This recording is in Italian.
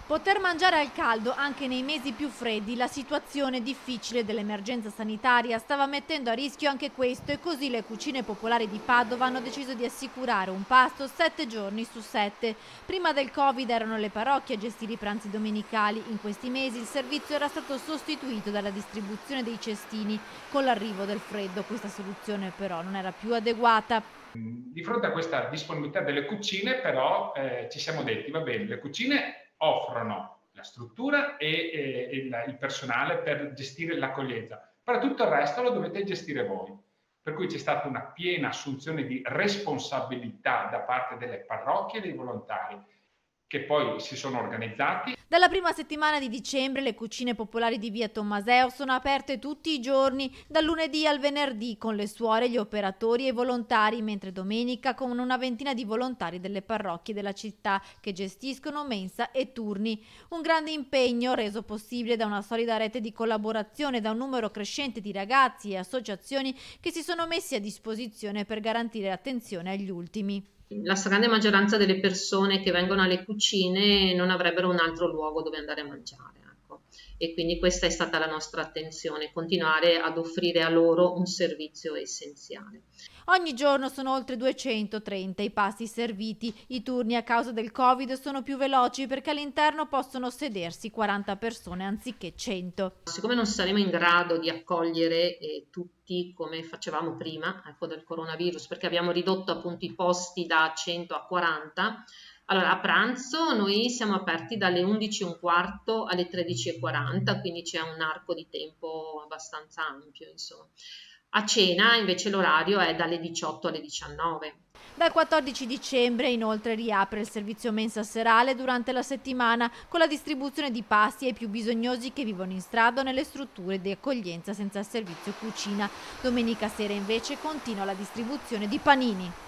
Poter mangiare al caldo anche nei mesi più freddi, la situazione difficile dell'emergenza sanitaria stava mettendo a rischio anche questo e così le cucine popolari di Padova hanno deciso di assicurare un pasto 7 giorni su 7. Prima del Covid erano le parrocchie a gestire i pranzi domenicali, in questi mesi il servizio era stato sostituito dalla distribuzione dei cestini. Con l'arrivo del freddo questa soluzione però non era più adeguata. Di fronte a questa disponibilità delle cucine però ci siamo detti, va bene, le cucine offrono la struttura e il personale per gestire l'accoglienza, però tutto il resto lo dovete gestire voi. Per cui c'è stata una piena assunzione di responsabilità da parte delle parrocchie e dei volontari, che poi si sono organizzati. Dalla prima settimana di dicembre le cucine popolari di via Tommaseo sono aperte tutti i giorni, dal lunedì al venerdì, con le suore, gli operatori e i volontari, mentre domenica con una ventina di volontari delle parrocchie della città che gestiscono mensa e turni. Un grande impegno reso possibile da una solida rete di collaborazione, da un numero crescente di ragazzi e associazioni che si sono messi a disposizione per garantire attenzione agli ultimi. La stragrande maggioranza delle persone che vengono alle cucine non avrebbero un altro luogo dove andare a mangiare, ecco. E quindi questa è stata la nostra attenzione, continuare ad offrire a loro un servizio essenziale. Ogni giorno sono oltre 230 i pasti serviti. I turni a causa del Covid sono più veloci perché all'interno possono sedersi 40 persone anziché 100. Siccome non saremo in grado di accogliere tutti come facevamo prima, ecco, del coronavirus, perché abbiamo ridotto appunto i posti da 100 a 40, allora a pranzo noi siamo aperti dalle 11:15 alle 13:40, quindi c'è un arco di tempo abbastanza ampio, insomma. A cena invece l'orario è dalle 18 alle 19. Dal 14 dicembre inoltre riapre il servizio mensa serale durante la settimana con la distribuzione di pasti ai più bisognosi che vivono in strada o nelle strutture di accoglienza senza servizio cucina. Domenica sera invece continua la distribuzione di panini.